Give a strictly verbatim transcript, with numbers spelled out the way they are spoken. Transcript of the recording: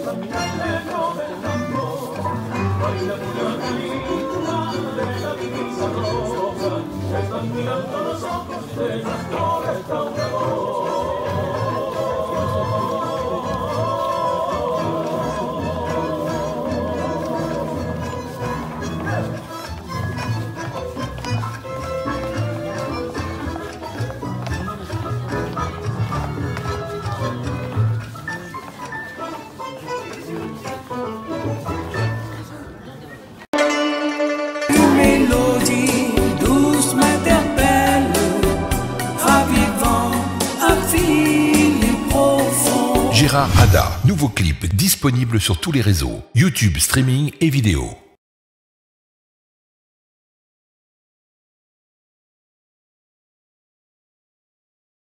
Están mirando los ojos de las flores de Gérard Hada, nouveau clip disponible sur tous les réseaux, YouTube, streaming et vidéo.